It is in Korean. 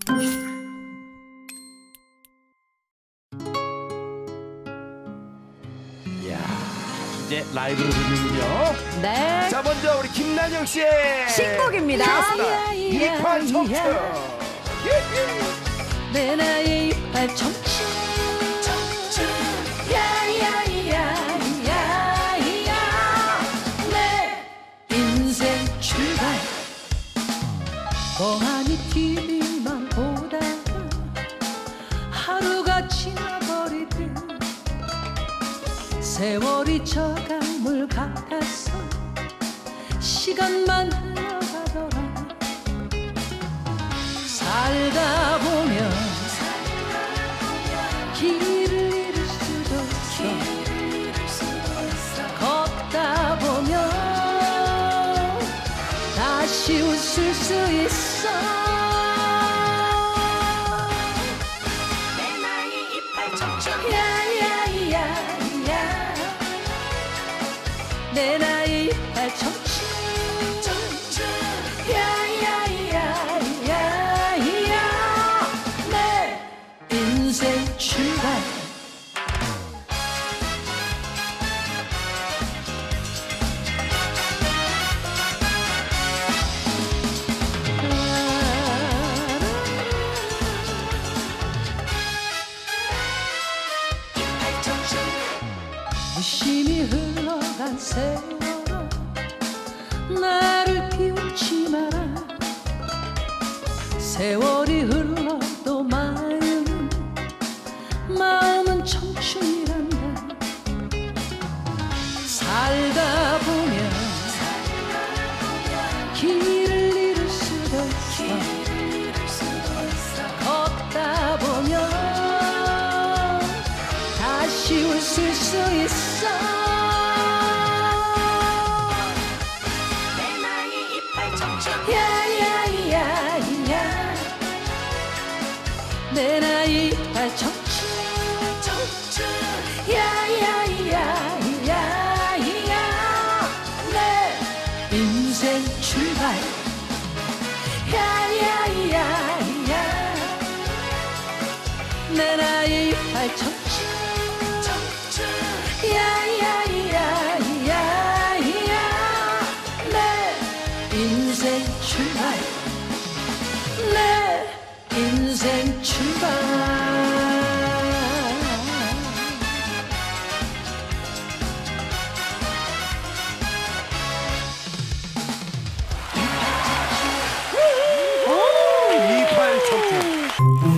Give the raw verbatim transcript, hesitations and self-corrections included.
이야, 이제 라이브로 듣는군요. 네. 자, 먼저 우리 김난영 씨의 신곡입니다. 이팔 청춘. 내 나이 이팔 청춘. 야야야야야. 내 인생 출발. 멍하니 티비만 보다가 하루가 지나버리듯 세월이 저강물 같아서 시간만 흘러가더라. 살다 보면 길을 잃을 수도 있어. 걷다 보면 다시 웃을 수 있어. 내 나이 이팔 청춘. 야야야야. 내 나이 이팔 청춘. 출발. 무심히 흘러간 세월아 나를 비웃지 마라. 세월이 흘러도 마음은 마음은 청춘이란다. 살다 보면 길을 잃을 수도 있어. 걷다 보면 다시 웃을 수 있어. 내 나이 이팔 청춘. 야야야야. 내 나이 이팔 청춘. 야야야야야. 내 인생 출발. 야야야야. 내 나이 이팔 청춘. 야야야야. 내 인생 출발. 내 인생 출발. 이팔 청춘.